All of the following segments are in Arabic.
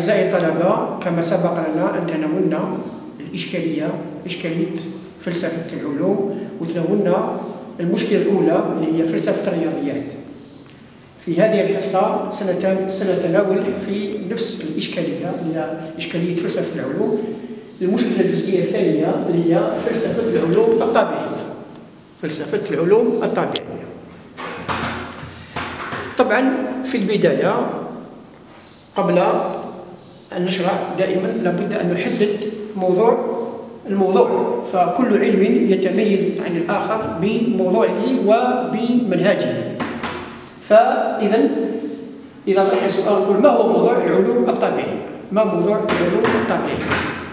أعزائي الطلبة، كما سبق لنا أن تناولنا إشكالية فلسفة العلوم، وتناولنا المشكلة الأولى اللي هي فلسفة الرياضيات. في هذه الحصة سنتناول في نفس الإشكالية اللي هي إشكالية فلسفة العلوم المشكلة الجزئية الثانية اللي هي فلسفة العلوم الطبيعية. فلسفة العلوم الطبيعية. طبعا في البداية قبل أن نشرح دائما لابد أن نحدد الموضوع، فكل علم يتميز عن الآخر بموضوعه وبمنهجه. فإذا طرح السؤال نقول ما هو موضوع العلوم الطبيعية؟ ما موضوع العلوم الطبيعية؟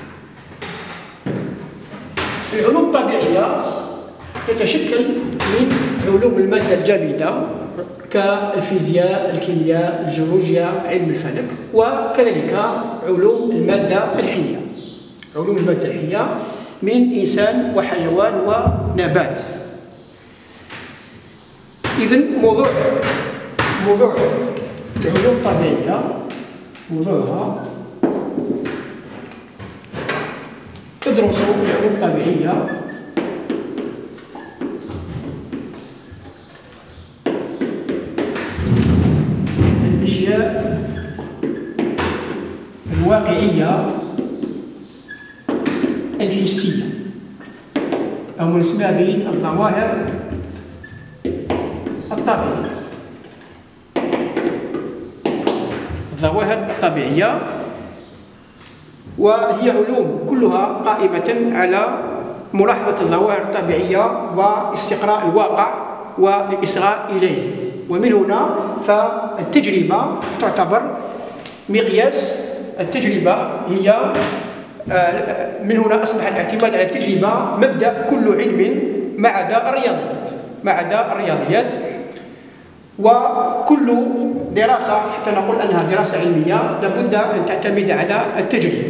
العلوم الطبيعية تتشكل من علوم المادة الجامدة كالفيزياء، الكيمياء، الجيولوجيا، علم الفلك، وكذلك علوم المادة الحية. علوم المادة الحية من إنسان وحيوان ونبات. إذن موضوع العلوم الطبيعية موضوعها تدرس العلوم الطبيعية الأشياء الواقعية الحسية، أو ما نسمى بالظواهر الطبيعية. الظواهر الطبيعية، وهي علوم كلها قائمة على ملاحظة الظواهر الطبيعية واستقراء الواقع والإصغاء إليه. ومن هنا فالتجربة تعتبر مقياس. التجربة هي من هنا أصبح الاعتماد على التجربة مبدأ كل علم ما عدا الرياضيات. وكل دراسة حتى نقول أنها دراسة علمية لابد أن تعتمد على التجربة،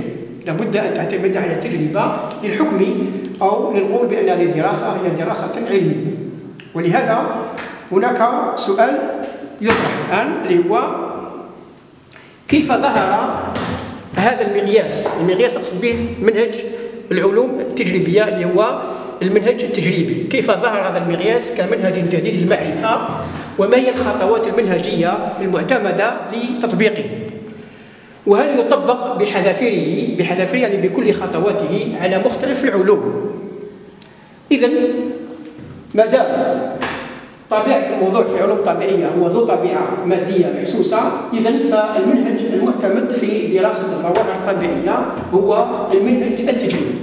للحكم أو للقول بأن هذه الدراسة هي دراسة علمية. ولهذا هناك سؤال يطرح الآن اللي هو كيف ظهر هذا المقياس؟ أقصد به منهج العلوم التجريبية اللي هو المنهج التجريبي. كيف ظهر هذا المقياس كمنهج جديد للمعرفة؟ وما هي الخطوات المنهجية المعتمدة لتطبيقه؟ وهل يطبق بحذافيره يعني بكل خطواته على مختلف العلوم؟ إذن ما دام طبيعة الموضوع في العلوم الطبيعية هو ذو طبيعة مادية محسوسة، إذن فالمنهج المعتمد في دراسة الظواهر الطبيعية هو المنهج التجريبي.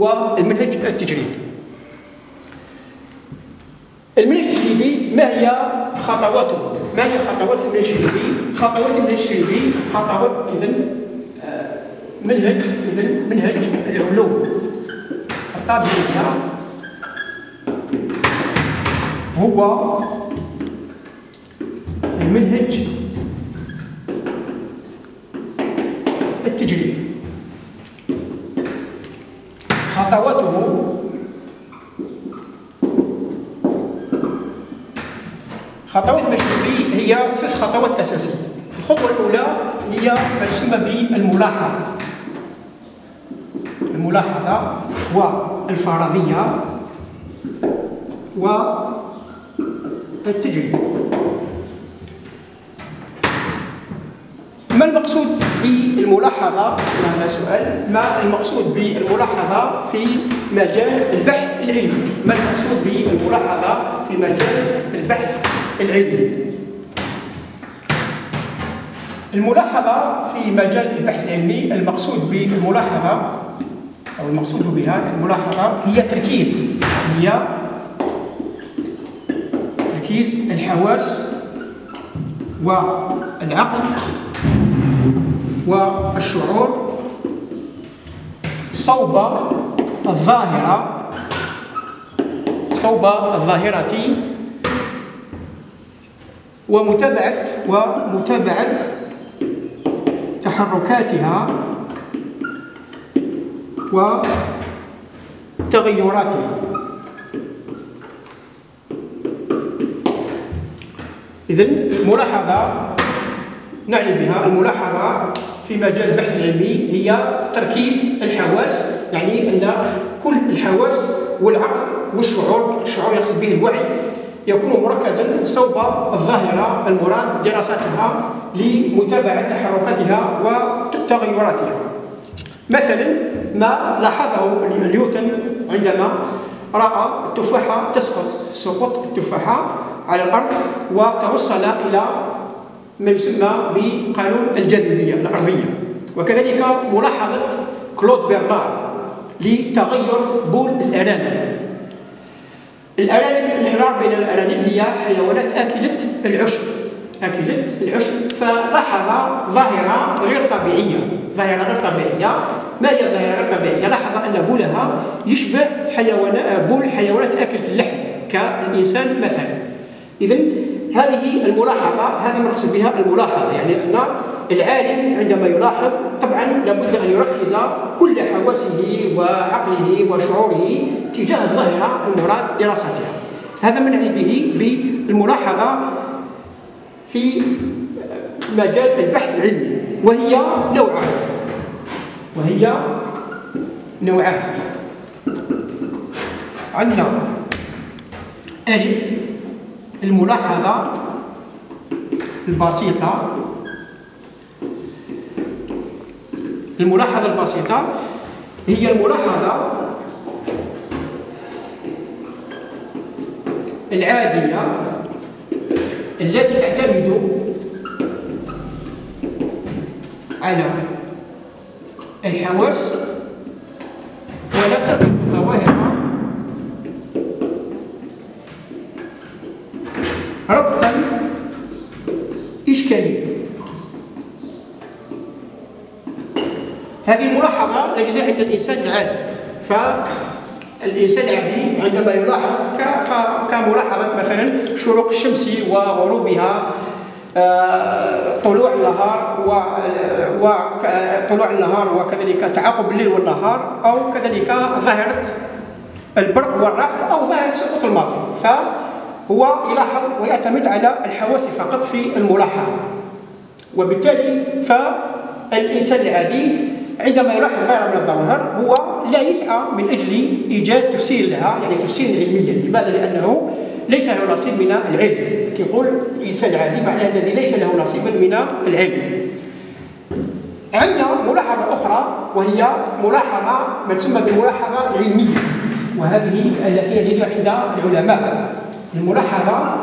المنهج التجريبي ما هي خطواته؟ خطوات المنهج التجريبي؟ خطوات منهج العلوم الطبيعية هو المنهج التجريبي. خطواته خطوات المنهج التجريبي هي 3 خطوات أساسية. الخطوة الأولى هي ما يسمى بالملاحظة والفرضية والتجربة. ما المقصود بالملاحظة؟ هذا سؤال. ما المقصود بالملاحظة في مجال البحث العلمي؟ الملاحظة في مجال البحث العلمي، المقصود بالملاحظة أو المقصود بها الملاحظة هي تركيز الحواس والعقل والشعور صوب الظاهرة ومتابعة تحركاتها وتغيراتها. إذن الملاحظة نعني بها الملاحظة في مجال البحث العلمي هي تركيز الحواس، يعني أن كل الحواس والعقل والشعور، الشعور يقصد به الوعي، يكون مركزا صوب الظاهرة المراد دراستها لمتابعة تحركاتها وتغيراتها. مثلا ما لاحظه نيوتن عندما رأى التفاحة سقط التفاحة على الأرض وتوصل إلى ما يسمى بقانون الجاذبية الأرضية، وكذلك ملاحظة كلود برنار لتغير بول الأرانب. الحوار بين الأرانب هي حيوانات أكلة العشب، فلاحظ ظاهرة غير طبيعية. ما هي الظاهرة غير طبيعية؟ لاحظ أن بولها يشبه بول حيوانات أكلة اللحم كالإنسان مثلا. إذن هذه الملاحظة، هذه مقصود بها الملاحظة، يعني أن العالم عندما يلاحظ طبعا لابد أن يركز كل حواسه وعقله وشعوره تجاه الظاهرة المراد دراستها. هذا ما نعني به بالملاحظة في مجال البحث العلمي، وهي نوعان. عندنا ألف الملاحظة البسيطة. الملاحظة البسيطة هي الملاحظة العادية التي تعتمد على الحواس ولا تربط الظواهر ربطا إشكاليا. هذه الملاحظة نجدها عند الإنسان العادي. فالإنسان العادي عندما يلاحظ كملاحظة مثلا شروق الشمس وغروبها، طلوع النهار وكذلك تعاقب الليل والنهار، أو كذلك ظاهرة البرق والرعد أو ظاهرة سقوط المطر. فهو يلاحظ ويعتمد على الحواس فقط في الملاحظة، وبالتالي فالإنسان العادي عندما يلاحظ ظاهرة من الظواهر هو لا يسعى من أجل إيجاد تفسير لها، يعني تفسير علميا. لماذا؟ لأنه ليس له نصيب من العلم. يقول الإنسان العادي معناه الذي ليس له نصيب من العلم. عندنا ملاحظة أخرى وهي ملاحظة ما تسمى بالملاحظة العلمية، وهذه التي نجدها عند العلماء. الملاحظة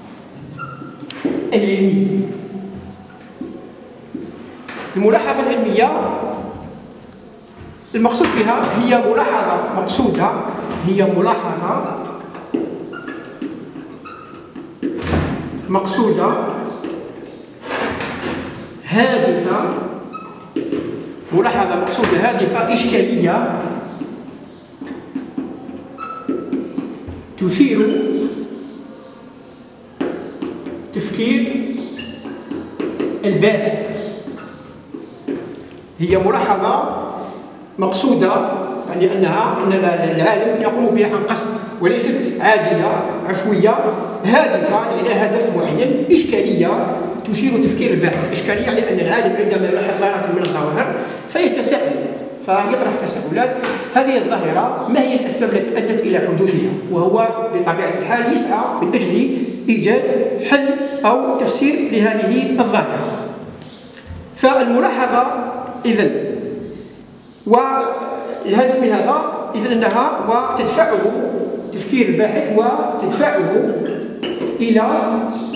العلمية، الملاحظة العلمية المقصود بها هي ملاحظة مقصودة، هي ملاحظة مقصودة هادفة، ملاحظة مقصودة هادفة إشكالية تثير تفكير الباحث. هي ملاحظة مقصودة، يعني أن العالم يقوم بها عن قصد وليست عادية عفوية، هادفة يعني لها هدف معين، إشكالية تثير تفكير الباحث. إشكالية يعني أن العالم عندما يلاحظ ظاهرة من الظواهر فيتساءل، فيطرح تساؤلات. هذه الظاهرة ما هي الأسباب التي أدت إلى حدوثها؟ وهو بطبيعة الحال يسعى من أجل إيجاد حل أو تفسير لهذه الظاهرة. فالملاحظة إذن والهدف من هذا إذن أنها وتدفعه تفكير الباحث وتدفعه إلى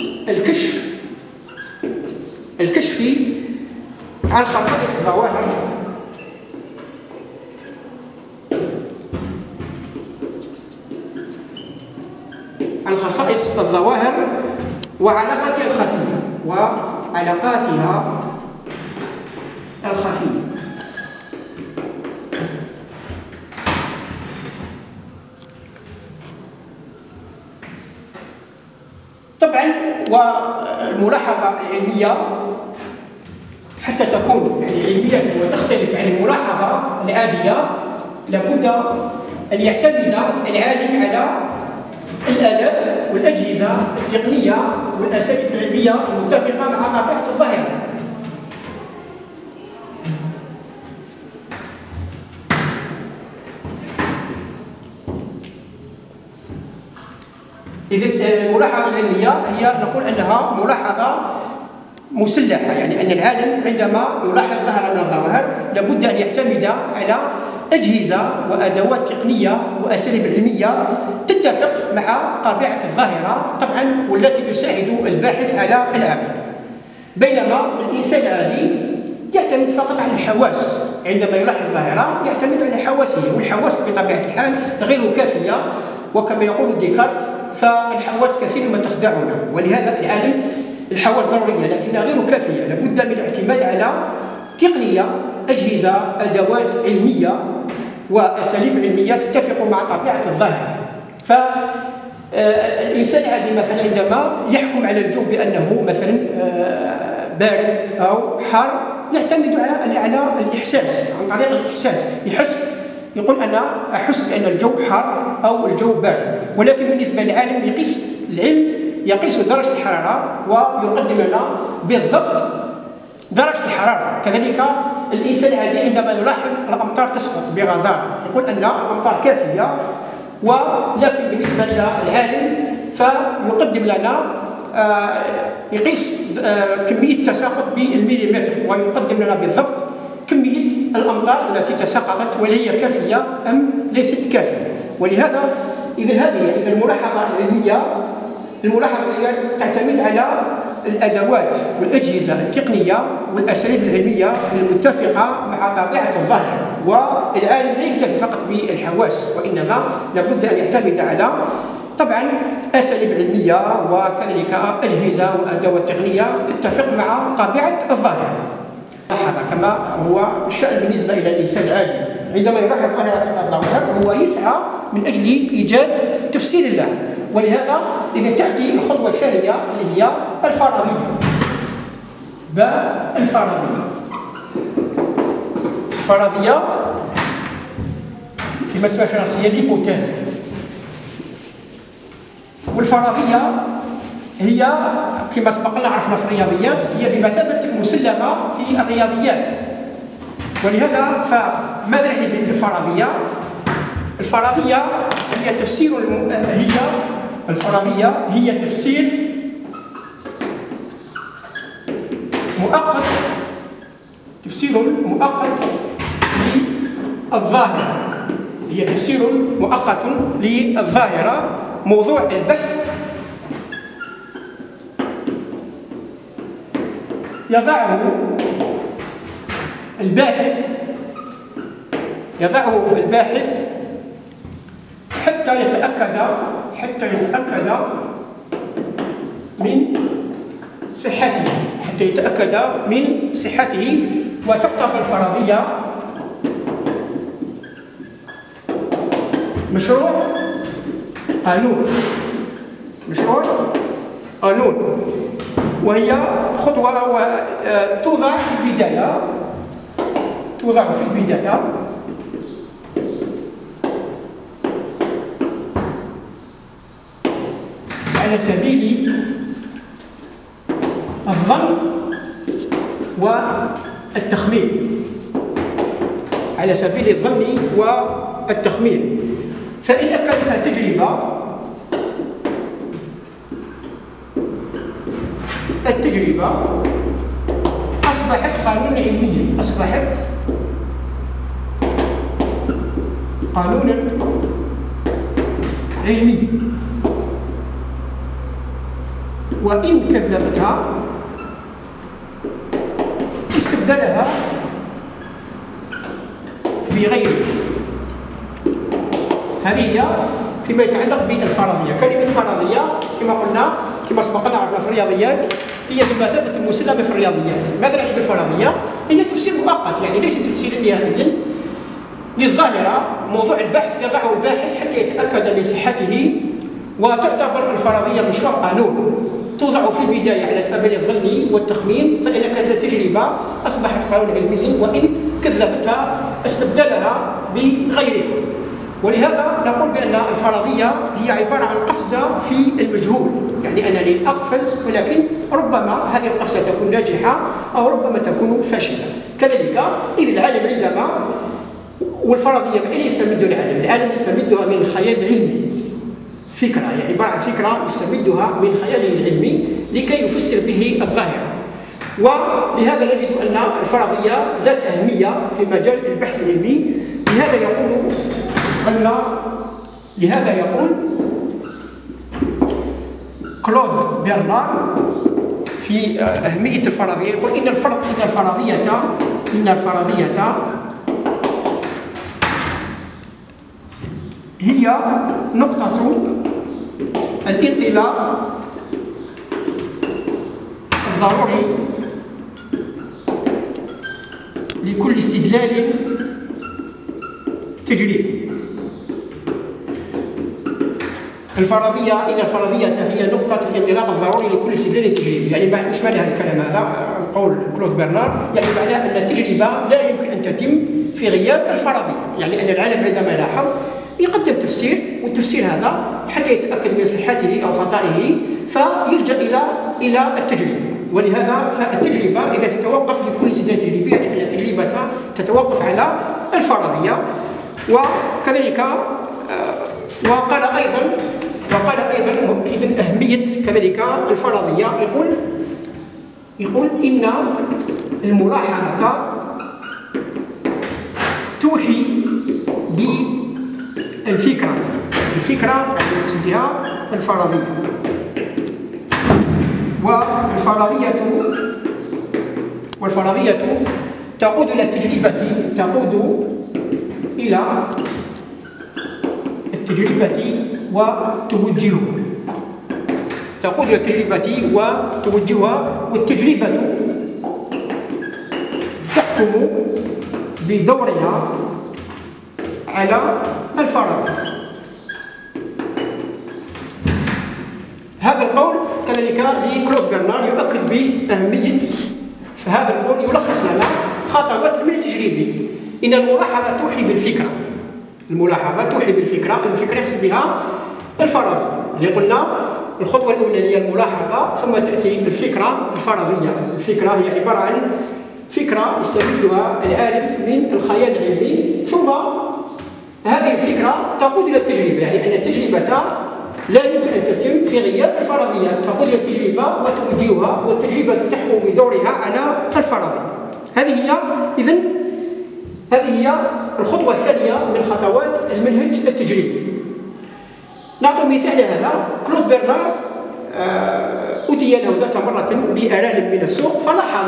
الكشف عن خصائص الظواهر وعلاقاتها الخفية. طبعا والملاحظة العلمية حتى تكون يعني علمية وتختلف عن الملاحظة العادية لابد أن يعتمد العالم على الآلات والأجهزة التقنية والأساليب العلمية المتفقة مع طبيعة الظاهرة. إذن الملاحظة العلمية هي نقول أنها ملاحظة مسلحة، يعني أن العالم عندما يلاحظ ظاهرة من الظواهر لابد أن يعتمد على أجهزة وأدوات تقنية وأساليب علمية تتفق مع طبيعة الظاهرة طبعا، والتي تساعد الباحث على العمل. بينما الإنسان العادي يعتمد فقط على الحواس، عندما يلاحظ ظاهرة يعتمد على حواسه، والحواس بطبيعة الحال غير كافية، وكما يقول ديكارت فالحواس كثير ما تخدعنا، ولهذا العالم الحواس ضرورية لكنها غير كافية، لابد من الاعتماد على تقنية، أجهزة، أدوات علمية وأساليب علمية تتفق مع طبيعة الظاهرة. فالإنسان العادي مثلا عندما يحكم على الجو بأنه مثلا بارد أو حار يعتمد على الإحساس، عن طريق الإحساس يحس، يقول أنا أحس بأن الجو حار أو الجو بارد. ولكن بالنسبة للعالم يقيس درجة الحرارة ويقدم لنا بالضبط درجة الحرارة. كذلك الإنسان العادي عندما يلاحظ الأمطار تسقط بغزارة يقول أن الأمطار كافية، ولكن بالنسبة للعالم فيقدم لنا يقيس كمية التساقط بالمليمتر ويقدم لنا بالضبط كمية الأمطار التي تساقطت، وهل هي كافية أم ليست كافية. ولهذا هذه الملاحظة العلمية تعتمد على الأدوات والأجهزة التقنية والأساليب العلمية المتفقة مع طبيعة الظاهرة، والعالم لا يكتفي فقط بالحواس، وإنما لابد أن يعتمد على طبعا أساليب علمية وكذلك أجهزة وأدوات تقنية تتفق مع طبيعة الظاهرة. كما هو الشأن بالنسبة إلى الإنسان العادي عندما يلاحظ ظاهرة الظواهر هو يسعى من أجل إيجاد تفسير لها. ولهذا إذا تأتي الخطوة الثانية اللي هي الفرضية. الفرضية كما اسمها الفرنسية ليبوتيز. والفرضية هي كما سبق عرفنا في الرياضيات هي بمثابة المسلمة في الرياضيات. ولهذا فماذا يعني بالفرضية؟ الفرضية هي تفسير مؤقت للظاهرة. هي تفسير مؤقت للظاهرة. موضوع البحث يضعه الباحث حتى يتأكد من صحته، وتعتبر الفرضية مشروع قانون، وهي خطوة توضع في البداية على سبيل الظن والتخمين. فإن أكدتها التجربة أصبحت قانونا علميا، وإن كذبتها استبدلها بغيره. هذه هي فيما يتعلق بالفرضية. كلمة فرضية كما سبقنا عرفنا في الرياضيات هي بمثابة المسلمة في الرياضيات. ماذا يعني بالفرضية؟ هي تفسير مؤقت، يعني ليس تفسيرا نهائيا للظاهرة. موضوع البحث يضعه الباحث حتى يتأكد من صحته، وتعتبر الفرضية مشروع قانون توضع في البداية على سبيل الظن والتخمين، فإن كانت التجربة أصبحت قانون علميا، وإن كذبتها استبدلها بغيرها. ولهذا نقول بأن الفرضية هي عبارة عن قفزة في المجهول، يعني أنني أقفز ولكن ربما هذه القفزة تكون ناجحة أو ربما تكون فاشلة. كذلك إذا العالم والفرضية من أين يستمد العالم؟ العالم يستمدها من الخيال العلمي. فكرة، هي عبارة عن فكرة يستمدها من خياله العلمي لكي يفسر به الظاهرة. ولهذا نجد أن الفرضية ذات أهمية في مجال البحث العلمي. لهذا يقول كلود برنار في أهمية الفرضية، يقول إن الفرضية هي نقطة الانطلاق الضروري لكل استدلال تجريبي. إن الفرضية هي نقطة الانطلاق الضروري لكل استدلال تجريبي. يعني إيش معنى هذا الكلام هذا؟ قول كلود برنار يعني معناه أن التجربة لا يمكن أن تتم في غياب الفرضية، يعني أن العالم عندما لاحظ يقدم تفسير، والتفسير هذا حتى يتأكد من صحته أو خطئه فيلجأ إلى التجربة. ولهذا فالتجربة إذا تتوقف لكل استدلال تجريبي، يعني أن التجربة تتوقف على الفرضية. وكذلك وقال أيضا مؤكدا أهمية كذلك الفرضية، يقول إن الملاحظة توحي بالفكرة، الفكرة يعني يقصد بها الفرضية. والفرضية تقود إلى التجربة وتوجهها، والتجربة تحكم بدورها على الفرضية. هذا القول كذلك لكلود برنار يؤكد بأهمية، فهذا القول يلخص لنا خطوات من التجريبي. إن الملاحظة توحي بالفكرة، الفكرة يقصد بها الفرضية. اللي قلنا الخطوة الأولى هي الملاحظة، ثم تأتي الفكرة الفرضية. الفكرة هي عبارة عن فكرة يستمدها العالم من الخيال العلمي، ثم هذه الفكرة تقود إلى التجربة، يعني أن التجربة لا يمكن أن تتم في غياب الفرضية، تقود إلى التجربة وتوجهها، والتجربة تحكم بدورها على الفرضية. هذه هي الخطوة الثانية من خطوات المنهج التجريبي. نعطي مثال لهذا. كلود برنار أتي له ذات مرة بأرانب من السوق، فلاحظ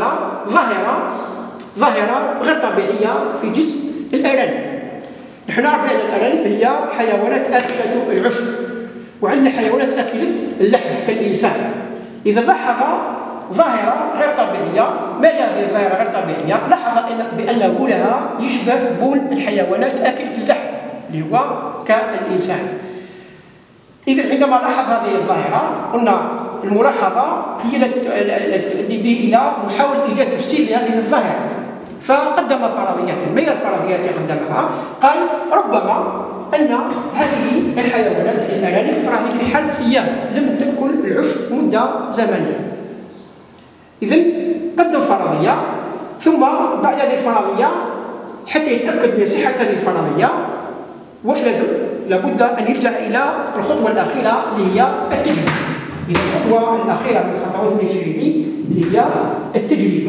ظاهرة غير طبيعية في جسم الأرانب. نحن نعرف بأن الأرانب هي حيوانات آكلة العشب، وعندنا حيوانات آكلة اللحم كالإنسان. إذا لاحظ ظاهرة غير طبيعية، ما هي هذه الظاهرة غير طبيعية؟ لاحظ بأن بولها يشبه بول الحيوانات آكلة اللحم اللي هو كالإنسان. إذا عندما لاحظ هذه الظاهرة قلنا الملاحظة هي التي تؤدي به إلى محاولة إيجاد تفسير لهذه الظاهرة، فقدم فرضية. ما هي الفرضية التي قدمها؟ قال ربما أن هذه الحيوانات الأرانب راهي في حالة صيام، لم تأكل العشب مدة زمنية. إذن قدم فرضية، ثم بعد هذه الفرضية حتى يتأكد من صحة هذه الفرضية واش لازم؟ لابد أن يلجأ إلى الخطوة الأخيرة اللي هي التجربة. إذا الخطوة الأخيرة من خطوات التجريبي اللي هي التجربة.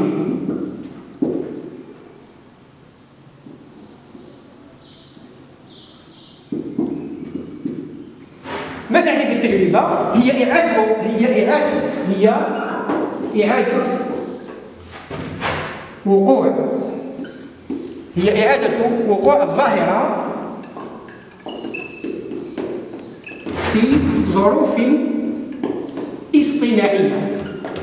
ماذا يعني بالتجربة؟ هي إعادة وقوع الظاهرة في ظروف اصطناعية.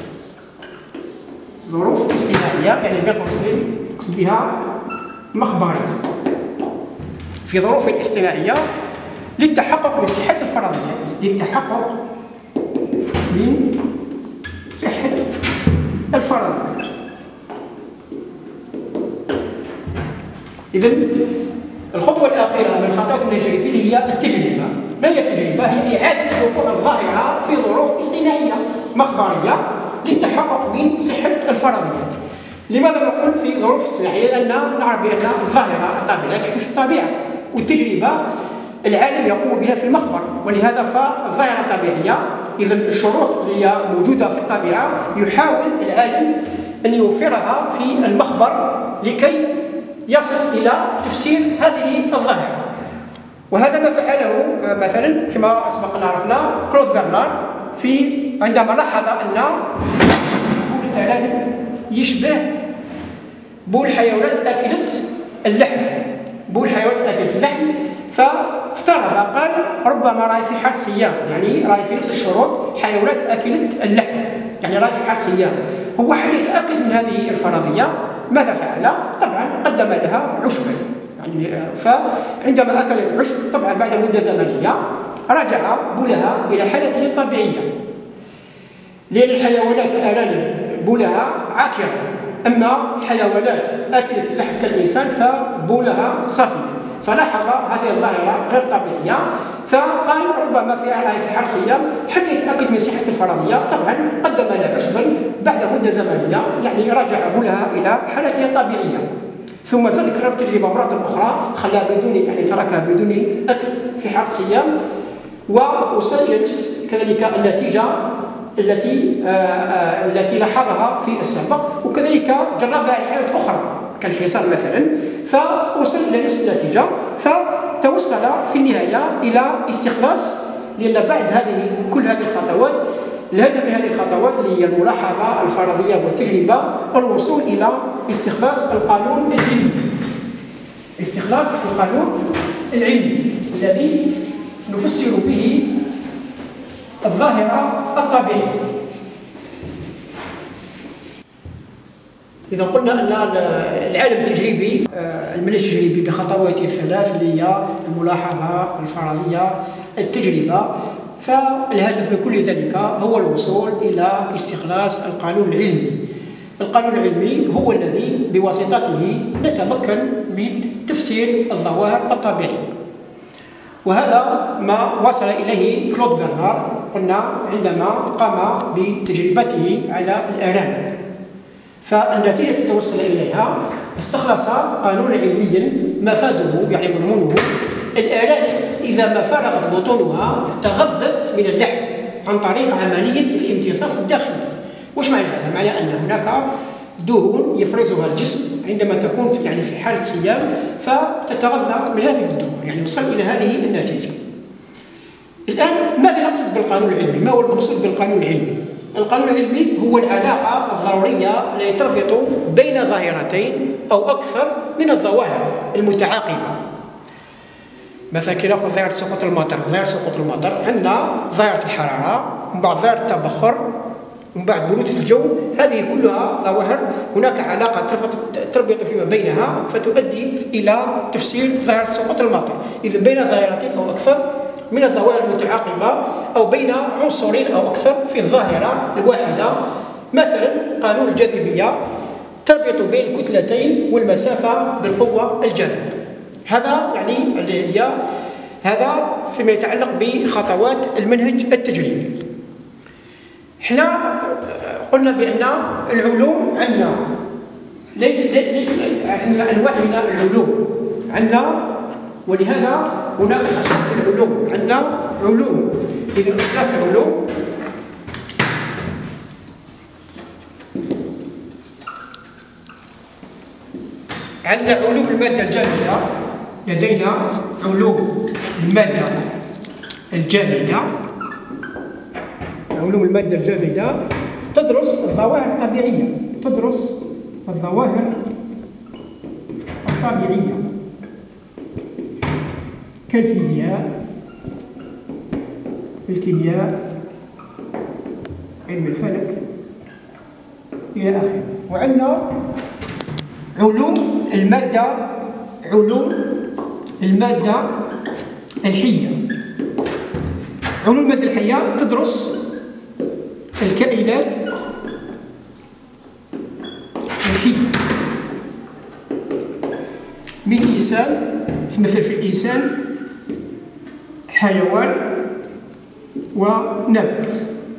ظروف اصطناعية يعني بين قوسين نقصد بها مخبرية. في ظروف اصطناعية للتحقق من صحة الفرضيات. إذن الخطوة الأخيرة من خطوات التجريبية هي التجربة. ما هي التجربة؟ هي إعادة وقوع الظاهرة في ظروف اصطناعية مخبرية للتحقق من صحة الفرضيات. لماذا نقول في ظروف اصطناعية؟ لأن نعرف بأن الظاهرة الطبيعية تحدث في الطبيعة، والتجربة العالم يقوم بها في المخبر، ولهذا فالظاهرة طبيعية. إذا الشروط اللي هي موجودة في الطبيعة يحاول العالم أن يوفرها في المخبر لكي يصل إلى تفسير هذه الظاهرة. وهذا ما فعله مثلا كما سبق أن عرفنا كلود برنارد عندما لاحظ أن بول الأرانب يشبه بول حيوانات أكلة اللحم، فافترض قال ربما راهي في حالة صيام، يعني راهي في نفس الشروط حيوانات أكلة اللحم، يعني راهي في حالة صيام. هو حتى يتأكد من هذه الفرضية ماذا فعل؟ طبعا قدم لها عشبا، يعني فعندما أكلت العشب طبعا بعد مدة زمنية رجع بولها إلى حالته الطبيعية، لأن الحيوانات الأرانب بولها عاكرة، أما حيوانات أكلة اللحم كالإنسان فبولها صافي. فلاحظ هذه الظاهرة غير طبيعية، فقال ربما في حال صيام حتى يتأكد من صحة الفرضية. طبعا قدم لها عشبا بعد مدة زمنية، يعني رجع بولها إلى حالتها الطبيعية. ثم زاد كرر التجربة مرة أخرى، خلاها بدون يعني تركها بدون أكل في حال صيام، ووصل إلى نفس كذلك النتيجة التي لاحظها في السابق، وكذلك جربها الحيوانات الأخرى كالحصان مثلا، فوصل إلى نفس النتيجة. فتوصل في النهاية إلى استخلاص، لأن بعد كل هذه الخطوات الهدف من هذه الخطوات اللي هي الملاحظة الفرضية والتجربة والوصول إلى استخلاص القانون العلمي. استخلاص القانون العلمي الذي نفسر به الظاهرة الطبيعية. إذا قلنا أن العالم التجريبي المنهج التجريبي بخطواته الثلاث اللي هي الملاحظة، الفرضية، التجربة، فالهدف من كل ذلك هو الوصول إلى استخلاص القانون العلمي. القانون العلمي هو الذي بواسطته نتمكن من تفسير الظواهر الطبيعية، وهذا ما وصل إليه كلود برنارد قلنا عندما قام بتجربته على الأرانب. فالنتيجة التي توصل إليها استخلص قانونا علميا مفاده يعني مضمونه الأرانب إذا ما فرغت بطونها تغذت من اللحم عن طريق عملية الامتصاص الداخلي. وش معنى هذا؟ معنى أن هناك دهون يفرزها الجسم عندما تكون في حالة صيام فتتغذى من هذه الدهون، يعني وصل إلى هذه النتيجة. الآن ماذا نقصد بالقانون العلمي؟ ما هو المقصود بالقانون العلمي؟ القانون العلمي هو العلاقة الضرورية التي تربط بين ظاهرتين أو أكثر من الظواهر المتعاقبة. مثلا كي ناخذ ظاهرة سقوط المطر، عندنا ظاهرة الحرارة، ومن بعد ظاهرة التبخر، ومن بعد برودة الجو. هذه كلها ظواهر هناك علاقة تربط فيما بينها فتؤدي إلى تفسير ظاهرة سقوط المطر. إذا بين ظاهرتين أو أكثر من الظواهر المتعاقبة أو بين عنصرين أو أكثر في الظاهرة الواحدة. مثلا قانون الجاذبية تربط بين كتلتين والمسافة بالقوة الجاذبة. هذا يعني هذا فيما يتعلق بخطوات المنهج التجريبي. احنا قلنا بأن العلوم عندنا ليس عندنا أنواع من العلوم عندنا، ولهذا هناك أصناف العلوم. عندنا علوم، إذا أصناف العلوم عندنا علوم المادة الجامدة، لدينا علوم المادة الجامدة. علوم المادة الجامدة تدرس الظواهر الطبيعية، كالفيزياء، الكيمياء، علم الفلك إلى آخره. وعندنا علوم المادة الحية. علوم المادة الحية تدرس الكائنات الحية من إنسان، مثل في الإنسان حيوان ونبات.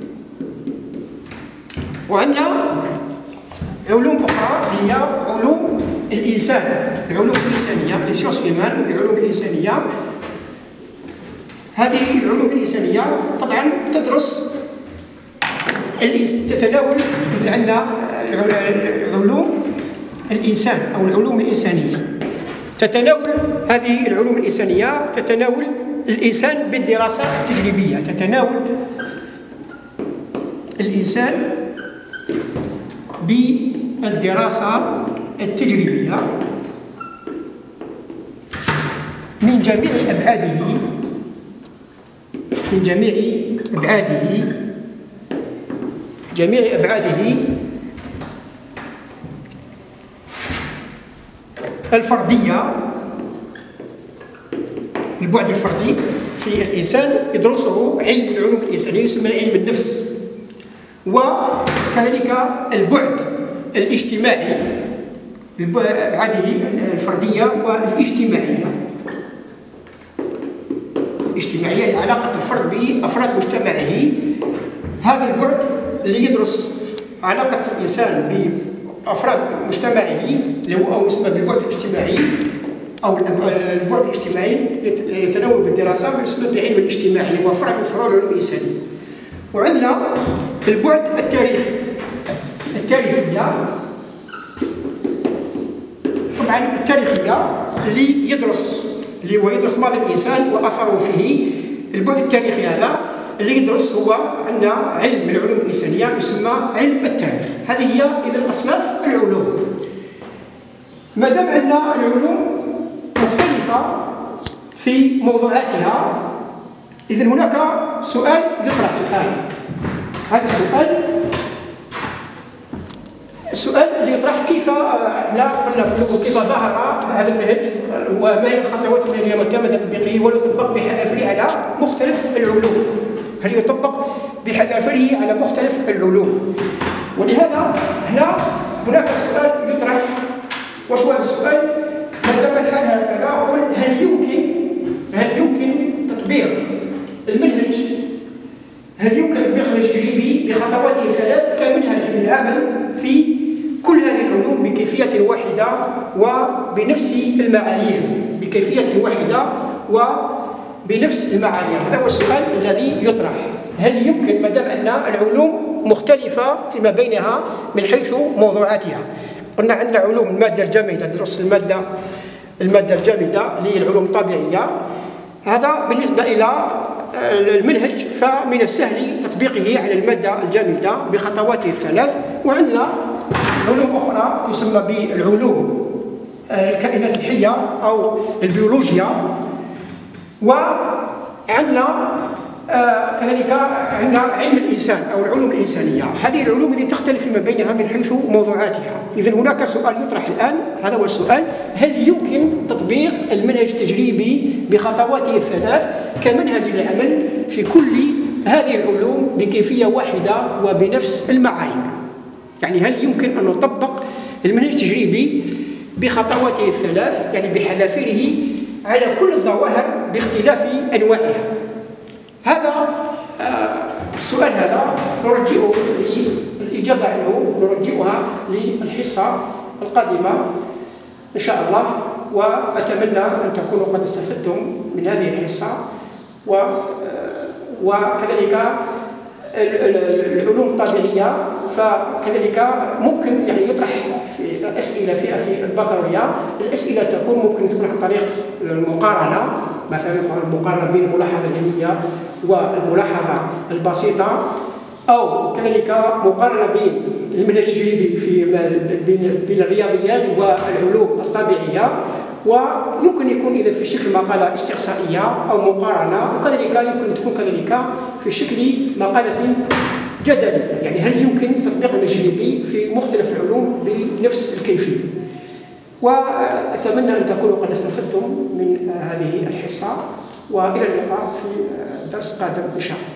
وعندنا علوم أخرى هي علوم الإنسان، العلوم الإنسانية، العلوم الإنسانية هذه العلوم الإنسانية طبعا تدرس تتناول مثل عندنا علوم الإنسان أو العلوم الإنسانية. تتناول هذه العلوم الإنسانية تتناول الإنسان بالدراسة التجريبية، تتناول الإنسان بالدراسة التجريبية من جميع أبعاده، من جميع أبعاده الفردية. البعد الفردي في الإنسان يدرسه علم العلوم الإنسانية يسمى علم النفس، وكذلك البعد الاجتماعي بأبعاده الفردية والاجتماعية. يعني علاقة الفرد بأفراد مجتمعه، هذا البعد اللي يدرس علاقة الإنسان بأفراد مجتمعه اللي هو يسمى بالبعد الاجتماعي أو البعد الاجتماعي يتناول بالدراسة ما يسمى بعلم الاجتماع اللي هو فرع من فروع العلوم الإنسانية. وعندنا البعد التاريخية طبعا التاريخية اللي هو يدرس ماضي الإنسان وأثره فيه. البعد التاريخي هذا اللي يدرس هو عندنا علم من العلوم الإنسانية يسمى علم التاريخ. هذه هي إذا أصناف العلوم. ما دام عندنا العلوم مختلفة في موضوعاتها، إذن هناك سؤال يطرح الآن. هذا السؤال اللي يطرح كيف قلنا كيف ظهر هذا المنهج وما هي الخطوات التي المعتمدة تطبيقه ويطبق بحذافيره على مختلف العلوم. هل يطبق بحذافيره على مختلف العلوم؟ ولهذا هناك سؤال يطرح. وش هو السؤال؟ ما دام الحال هكذا أقول هل يمكن تطبيق المنهج التجريبي بخطواته الثلاث كمنهج للعمل في كل هذه العلوم بكيفية واحدة وبنفس المعايير، هذا هو السؤال الذي يطرح. هل يمكن ما دام أن العلوم مختلفة فيما بينها من حيث موضوعاتها؟ قلنا عندنا علوم المادة الجامدة تدرس المادة الجامدة اللي هي العلوم الطبيعية. هذا بالنسبة إلى المنهج فمن السهل تطبيقه على المادة الجامدة بخطواته الثلاث. وعندنا علوم أخرى تسمى بالعلوم الكائنات الحية أو البيولوجيا. وعندنا كذلك عندنا علم الإنسان أو العلوم الإنسانية. هذه العلوم التي تختلف فيما بينها من حيث موضوعاتها. إذن هناك سؤال يطرح الآن، هذا هو السؤال: هل يمكن تطبيق المنهج التجريبي بخطواته الثلاث كمنهج للعمل في كل هذه العلوم بكيفية واحدة وبنفس المعايير؟ يعني هل يمكن أن نطبق المنهج التجريبي بخطواته الثلاث يعني بحذافيره على كل الظواهر باختلاف أنواعها؟ هذا السؤال هذا نرجئه الإجابة عنه نرجئها للحصة القادمة إن شاء الله. وأتمنى أن تكونوا قد استفدتم من هذه الحصة. وكذلك العلوم الطبيعية فكذلك ممكن يعني يطرح في أسئلة في البكالوريا. الأسئلة ممكن تكون عن طريق المقارنة، مثلا المقارنة بين الملاحظة العلمية والملاحظة البسيطة، أو كذلك مقارنة بين المنهج التجريبي بين الرياضيات والعلوم الطبيعية. ويمكن يكون إذا في شكل مقالة استقصائية أو مقارنة، وكذلك يمكن تكون كذلك في شكل مقالة جدلية. يعني هل يمكن تطبيق التجريبي في مختلف العلوم بنفس الكيفية؟ وأتمنى أن تكونوا قد استفدتم من هذه الحصة، وإلى اللقاء في درس قادم إن شاء الله.